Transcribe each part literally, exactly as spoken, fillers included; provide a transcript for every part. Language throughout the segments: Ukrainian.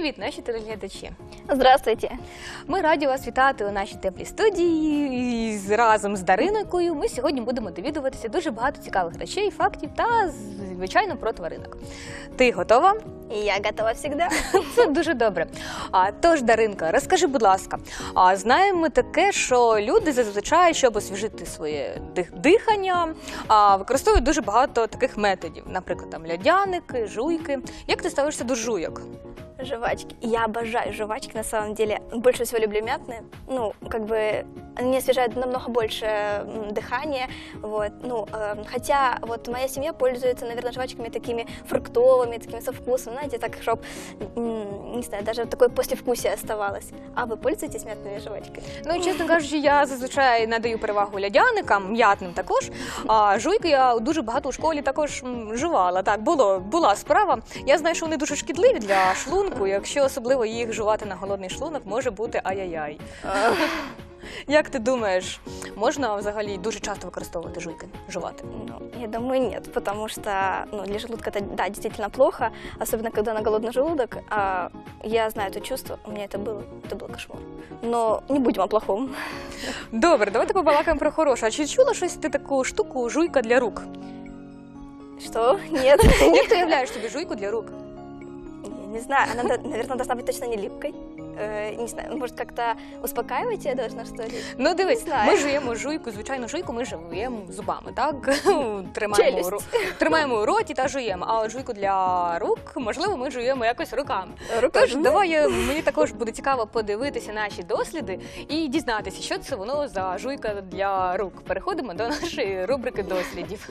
Привіт, наші телеглядачі! Здравствуйте! Ми раді вас вітати у нашій теплій студії. І разом з Дариною ми сьогодні будемо довідуватися дуже багато цікавих речей, фактів та, звичайно, про тваринок. Ти готова? І я готова завжди. Це дуже добре. А, тож, Даринка, розкажи, будь ласка, а, знаємо ми таке, що люди зазвичай, щоб освіжити своє дихання, а, використовують дуже багато таких методів. Наприклад, там льодяники, жуйки. Як ти ставишся до жуйок? Жвачки. Я обожаю жвачки, на самом деле. Больше всего люблю мятные. Ну, как бы, они освежают намного больше дыхания. Вот. Ну, э, хотя вот моя семья пользуется, наверное, жвачками такими фруктовыми, такими со вкусом, знаете, так, чтобы, не знаю, даже такое послевкусие оставалось. А вы пользуетесь мятными жвачками? Ну, чесно кажучи, я зазвичай надаю перевагу льодяникам, м'ятним також. А жуйки я дуже багато у школі також жувала. Так, було, була справа. Я знаю, що вони дуже шкідливі для шлунку. Якщо особливо їх жувати на голодний шлунок, може бути ай-яй-яй. Як ти думаєш, можна взагалі дуже часто використовувати жуйки, жувати? Ну, я думаю, нет, потому что ну, для желудка это, да, действительно плохо, особенно когда на голодный желудок. А я знаю это чувство, у меня это было, это был кошмар. Но не будем о плохом. Добре, давайте побалакаємо про хороше. А чи чула щось ти таку штуку жуйка для рук? Что? Нет. Як ти уявляєш собі жуйку для рук? Не знаю, она, наверное, должна быть точно не липкой. Э, не знаю, может, как-то успокаивать я должна, что ли? Ну, дивись, ми жуємо жуйку, звичайно, жуйку ми жуємо зубами, так? Тримаємо, ру... Тримаємо у роті та жуємо. А от жуйку для рук, можливо, ми жуємо якось руками. Руками? Тож, давай, мені також буде цікаво подивитися наші досліди і дізнатися, що це воно за жуйка для рук. Переходимо до нашої рубрики дослідів.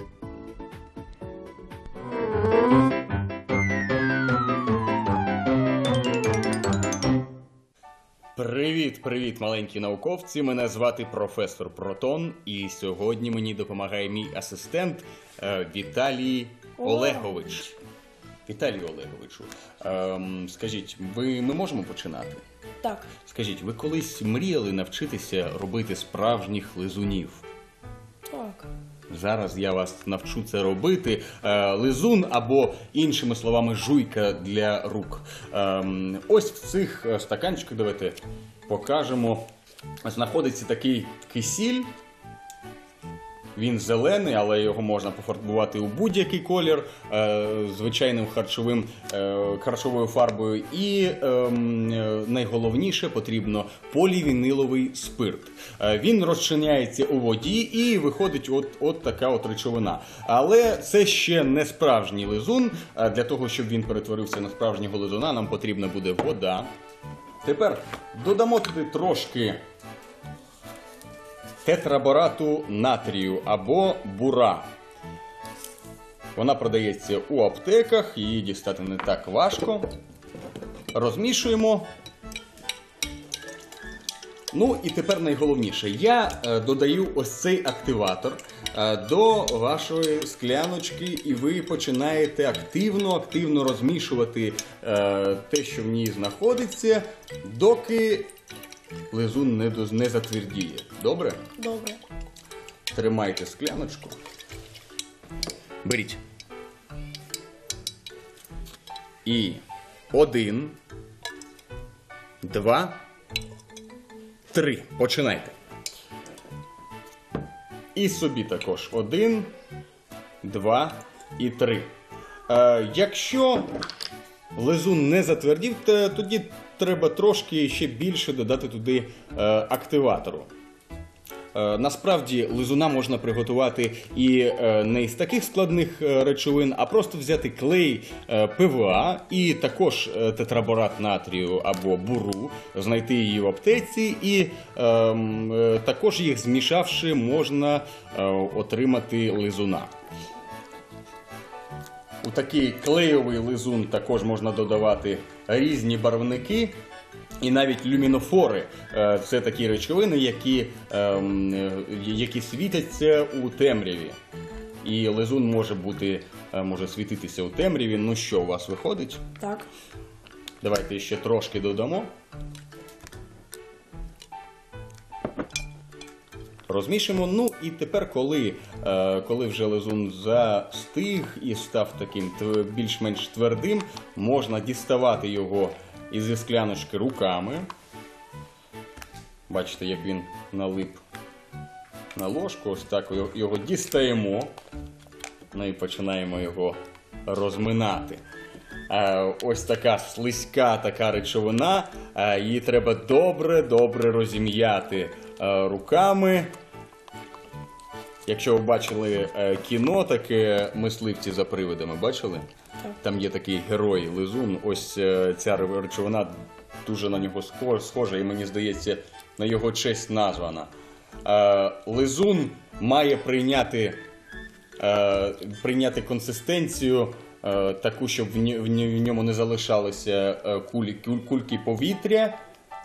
Привіт, привіт, маленькі науковці! Мене звати професор Протон, і сьогодні мені допомагає мій асистент е, Віталій Олегович. Віталій Олеговичу, е, скажіть, ви, ми можемо починати? Так. Скажіть, ви колись мріяли навчитися робити справжніх лизунів? Так. Зараз я вас навчу це робити. Лизун, або, іншими словами, жуйка для рук. Ось в цих стаканчиках, давайте покажемо, знаходиться такий кисіль. Він зелений, але його можна пофарбувати у будь-який колір, звичайним харчовим, харчовою фарбою. І найголовніше, потрібно полівіниловий спирт. Він розчиняється у воді і виходить от, от така от речовина. Але це ще не справжній лизун. Для того, щоб він перетворився на справжнього лизуна, нам потрібна буде вода. Тепер додамо туди трошки тетраборату натрію або бура. Вона продається у аптеках, її дістати не так важко. Розмішуємо. Ну і тепер найголовніше. Я е, додаю ось цей активатор е, до вашої скляночки, і ви починаєте активно-активно розмішувати е, те, що в ній знаходиться, доки лизун не, не затвердіє. Добре? Добре. Тримайте скляночку. Беріть. І один, два, три. Починайте. І собі також. Один, два і три. Е, якщо лизун не затвердів, то тоді треба трошки ще більше додати туди е, активатору. Е, насправді лизуна можна приготувати і е, не із таких складних е, речовин, а просто взяти клей е, пе ве а і також е, тетраборат натрію або буру, знайти її в аптеці і е, е, також їх змішавши можна е, отримати лизуна. У такий клейовий лизун також можна додавати різні барвники і навіть люмінофори. Це такі речовини, які, які світяться у темряві. І лизун може бути, може світитися у темряві. Ну що, у вас виходить? Так. Давайте ще трошки додамо. Розмішуємо. Ну і тепер, коли, коли вже лизун застиг і став таким більш-менш твердим, можна діставати його із скляночки руками. Бачите, як він налип на ложку. Ось так його дістаємо. Ну і починаємо його розминати. Ось така слизька така речовина. Її треба добре-добре розім'яти руками. Якщо ви бачили кіно таке «Мисливці за привидами», бачили? Так. Там є такий герой Лизун. Ось ця речовина дуже на нього схожа і, мені здається, на його честь названа. Лизун має прийняти, прийняти консистенцію таку, щоб в ньому не залишалися кульки повітря.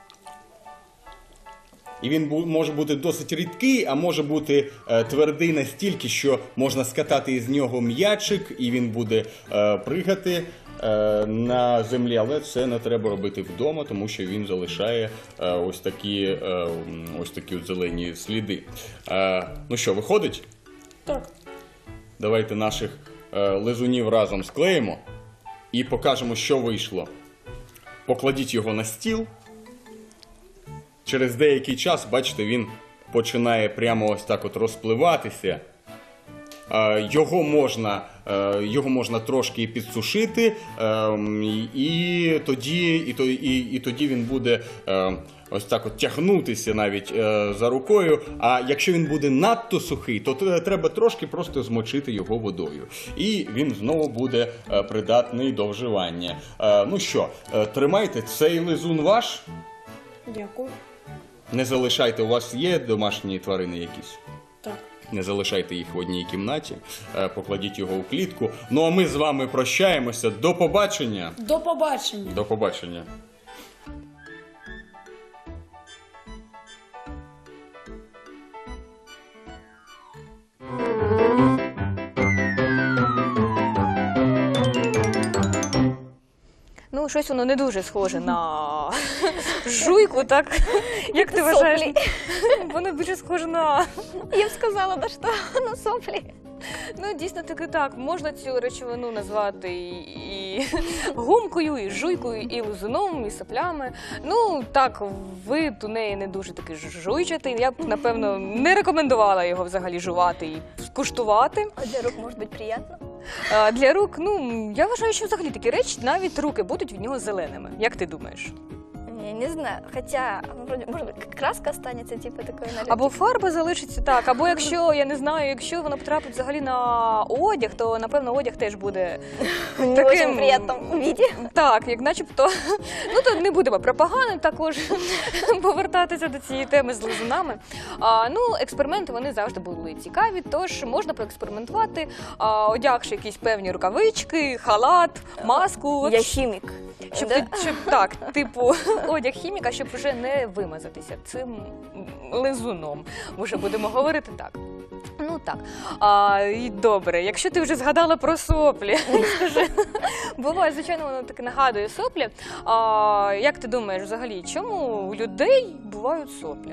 І він може бути досить рідкий, а може бути е, твердий настільки, що можна скатати із нього м'ячик, і він буде е, пригати е, на землі. Але це не треба робити вдома, тому що він залишає е, ось такі, е, ось такі от зелені сліди. Е, ну що, виходить? Так. Давайте наших е, лизунів разом склеїмо і покажемо, що вийшло. Покладіть його на стіл. Через деякий час, бачите, він починає прямо ось так от розпливатися. Його можна, його можна трошки підсушити, і тоді, і, і, і тоді він буде ось так от тягнутися навіть за рукою. А якщо він буде надто сухий, то треба трошки просто змочити його водою. І він знову буде придатний до вживання. Ну що, тримайте, цей лизун ваш. Дякую. Не залишайте, у вас є домашні тварини якісь? Так. Не залишайте їх в одній кімнаті, покладіть його у клітку. Ну а ми з вами прощаємося. До побачення! До побачення! До побачення! Ну, щось воно не дуже схоже на жуйку, так? Як ти вважаєш? Воно більше схоже на... Я б сказала, да що, на соплі. Ну, дійсно таки так. Можна цю речовину назвати і, і гумкою, і жуйкою, і лизуном, і соплями. Ну, так, вид у неї не дуже такий жуйчатий. Я б, напевно, не рекомендувала його взагалі жувати і скуштувати. А для рук може бути приємно? А для рук, ну, я вважаю, що взагалі такі речі, навіть руки будуть від нього зеленими. Як ти думаєш? Не, не знаю, хотя, вроде, может быть, краска останется, типа такой налет. Або фарба залишиться, так, або якщо, я не знаю, якщо воно потрапить взагалі на одяг, то, напевно, одяг теж буде Не таким... очень приятном виде. Так, як начебто, ну то не будемо про погане також повертатися до цієї теми з лизунами. А, ну, експерименти, вони завжди були цікаві, тож можна поекспериментувати, а, одягши якісь певні рукавички, халат, маску. от, Я химик. Щоб, Да? ти- щоб так, типу одяг хіміка, щоб вже не вимазатися цим лизуном. Вже будемо говорити так. Ну так. А, і добре, якщо ти вже згадала про соплі, скажи, буває, звичайно, воно таки нагадує соплі. А, як ти думаєш взагалі, чому у людей бувають соплі?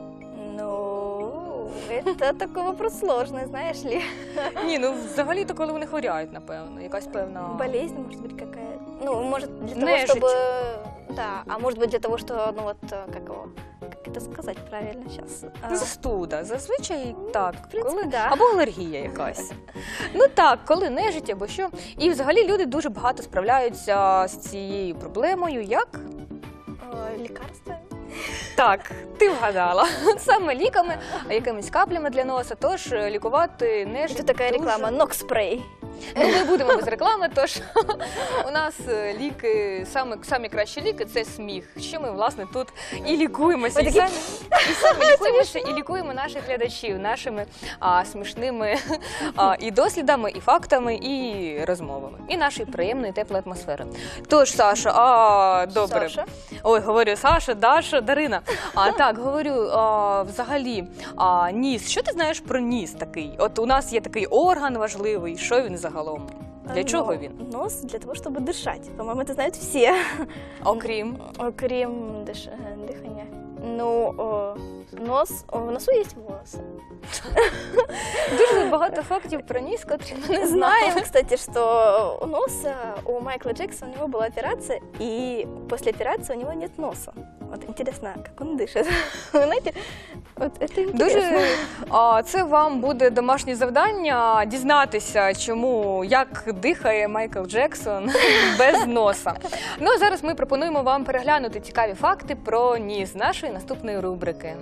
Ну, это такой вопрос сложный, знаешь ли. Ні, ну взагалі-то коли вони хворяють, напевно, якась певна... Болезнь, может быть, какая-то. Ну, может, для того, Нежить. чтобы... Да, а может быть, для того, что, ну вот, как его... Как это сказать правильно сейчас? Застуда, зазвичай так. В принципі, коли... да. Або алергія якась. Ну так, коли нежить або що. І взагалі люди дуже багато справляються з цією проблемою, як? Лекарства? Так, ти вгадала. Саме ліками, якимись каплями для носа, тож лікувати нежить Это такая дуже... реклама, нокспрей. Ну, ми будемо без реклами, тож у нас ліки, саме, самі кращі ліки – це сміх, що ми, власне, тут і лікуємося. І самі, і самі лікуємося, і лікуємо наших глядачів нашими а, смішними а, і дослідами, і фактами, і розмовами. І нашою приємною теплою атмосферою. Тож, Саша, а, добре. Саша? Ой, говорю, Саша, Даша, Дарина. А так, говорю, а, взагалі, а, ніс. Що ти знаєш про ніс такий? От у нас є такий орган важливий, що він загалом? Для чого він? Нос для того, чтобы дышать. По-моему, это знают все. Окрім. Окрем дыш... дыхания. Ну, о, нос, о, в носу есть волосы. Дуже багато фактів про ніс, котрі ми не знаємо. Знаем, кстати, что у носа у Майкла Джексона у него была операция, и после операции у него нет носа. Вот интересно, как он дышит. Вы знаете, вот это интересно. Дуже а, це вам буде домашнє завдання дізнатися, чому як дихає Майкл Джексон без носа. Ну а зараз ми пропонуємо вам переглянути цікаві факти про ніс нашої наступної рубрики.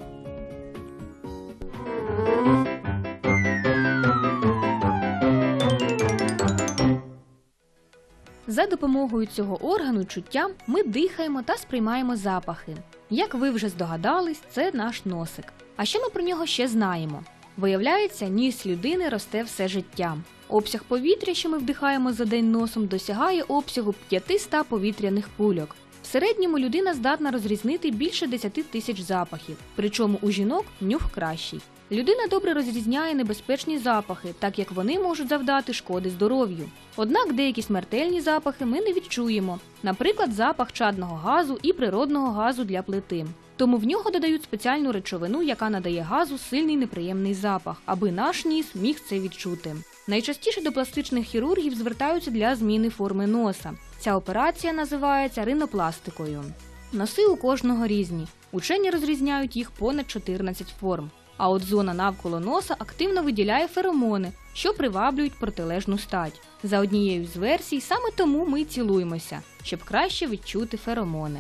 За допомогою цього органу чуття ми дихаємо та сприймаємо запахи. Як ви вже здогадались, це наш носик. А що ми про нього ще знаємо? Виявляється, ніс людини росте все життя. Обсяг повітря, що ми вдихаємо за день носом, досягає обсягу п'ятсот повітряних кульок. В середньому людина здатна розрізнити більше десяти тисяч запахів, причому у жінок нюх кращий. Людина добре розрізняє небезпечні запахи, так як вони можуть завдати шкоди здоров'ю. Однак деякі смертельні запахи ми не відчуємо, наприклад, запах чадного газу і природного газу для плити. Тому в нього додають спеціальну речовину, яка надає газу сильний неприємний запах, аби наш ніс міг це відчути. Найчастіше до пластичних хірургів звертаються для зміни форми носа. Ця операція називається ринопластикою. Носи у кожного різні. Учені розрізняють їх понад чотирнадцять форм. А от зона навколо носа активно виділяє феромони, що приваблюють протилежну стать. За однією з версій, саме тому ми й цілуємося, щоб краще відчути феромони.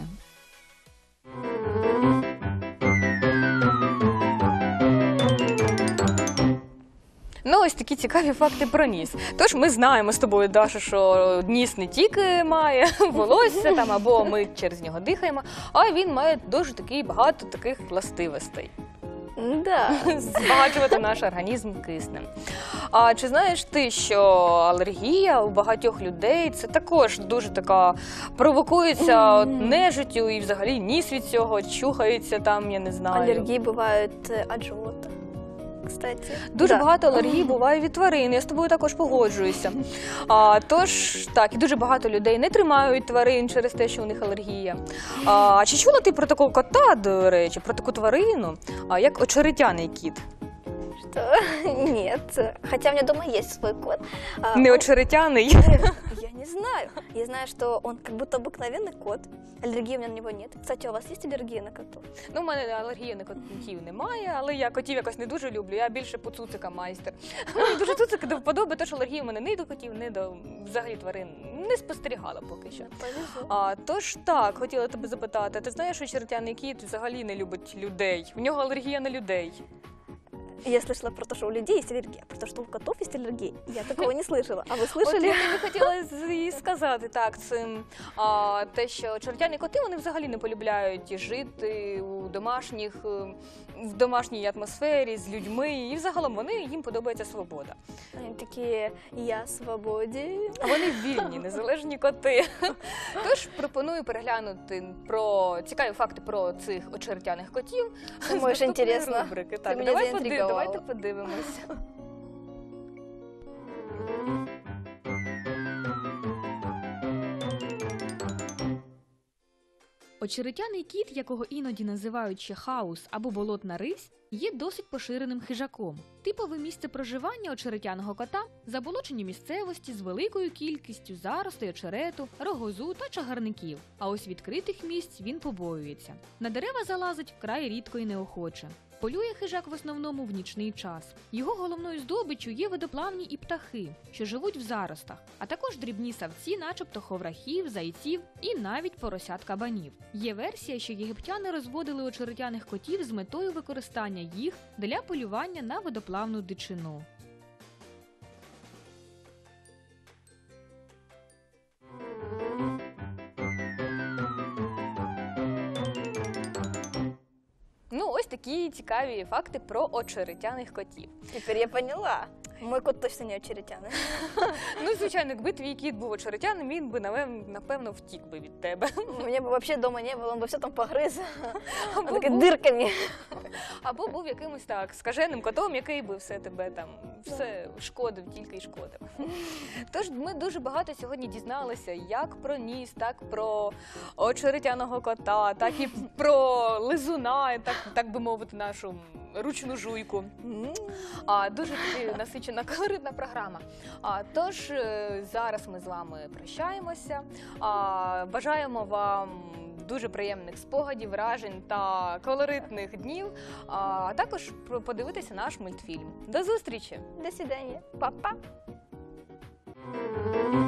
Ну, ось такі цікаві факти про ніс. Тож ми знаємо з тобою, Даша, що ніс не тільки має волосся, там, або ми через нього дихаємо, а він має дуже такий багато таких властивостей. Да. Збагачувати наш організм киснем. А чи знаєш ти, що алергія у багатьох людей це також дуже така провокується от нежиттю і взагалі ніс від цього чухається там, я не знаю. Аллергии бывают э, от животных, кстати. Дуже Да. багато алергій буває від тварин, я з тобою також погоджуюся. А, тож, так, і дуже багато людей не тримають тварин через те, що у них алергія. А чи чула ти про такого кота, до речі, про таку тварину, а, як очеретяний кіт? Что? Нет. Хотя у меня дома есть свой кот. А, Не он- очеретяний? Я не знаю. Я знаю, что он как будто обыкновенный кот. Аллергии у меня на него нет. Кстати, а у вас есть аллергия на котов? Ну, у мене алергії на котів немає, але я котів якось не дуже люблю. Я більше по цуцикам майстер. Мені дуже цуцики до вподоби, тож алергії у мене не до котів, не до взагалі тварин. Не спостерігала поки що. Повезло. А, тож так, хотіла тебе запитати, ти знаєш, що очеретяний кіт взагалі не любить людей? У нього алергія на людей. Я слышала про то, что у людей есть аллергия, а про то, что у котов есть аллергия. Я такого не слышала. А вы От слышали? я тобі хотіла з- і сказати так, цим а, те, що очеретяні коти вони взагалі не полюбляють жити у домашніх, е, в домашній атмосфері з людьми, і взагалом вони їм подобається свобода. Они такие, я свободен. А вони вільні, незалежні коти. Тож пропоную переглянути про цікаві факти про цих очеретяних котів. з Думаю, наступної інтересно. рубрики. Ти Так, мене давай поди- заінтригувала. давайте подивимося. Очеретяний кіт, якого іноді називають ще хаус або болотна рись, є досить поширеним хижаком. Типове місце проживання очеретяного кота – заболочені місцевості з великою кількістю заростей очерету, рогозу та чагарників. А ось відкритих місць він побоюється. На дерева залазить вкрай рідко і неохоче. Полює хижак в основному в нічний час. Його головною здобиччю є водоплавні і птахи, що живуть в заростах, а також дрібні савці, начебто ховрахів, зайців і навіть поросят кабанів. Є версія, що єгиптяни розводили очеретяних котів з метою використання їх для полювання на водоплавну дичину. Ну, ось такі цікаві факти про очеретяних котів. Теперь я поняла. Мой кот точно не очеретяный. Ну, звичайно, якби твій кіт був очеретяним, він би, напевно, напевно, втік би від тебе. У меня бы вообще дома не было, он бы все там погрыз. Он Або такой був, дырками. або був якимось так скаженим котом, який би все тебе там, все шкодив, тільки й шкодив. Тож ми дуже багато сьогодні дізналися як про ніс, так про очеретяного кота, так і про лизуна, так, так би мовити, нашу ручну жуйку. А, дуже таки насичена колоритна програма. А, тож е, зараз ми з вами прощаємося. А, бажаємо вам дуже приємних спогадів, вражень та колоритних днів, а також подивитися наш мультфільм. До зустрічі! До свидания. Папа. Thank you.